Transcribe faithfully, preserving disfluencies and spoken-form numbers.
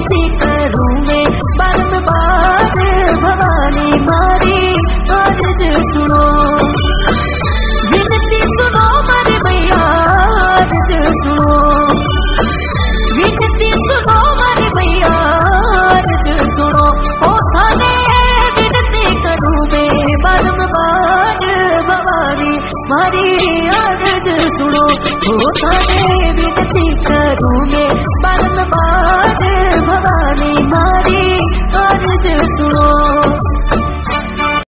विनती करूं मैं बारंबार भवानी मारी अर्ज सुनो। विनती सुनो मारी मैया अर्ज सुनो। विनती सुनो मारी मैया अर्ज सुनो। ओ थाने विनती करूं मैं बारंबार भवानी मारी अर्ज सुनो। ओ थाने विनती करूं मैं बारंबार भवानी मारी अर्ज सुनो।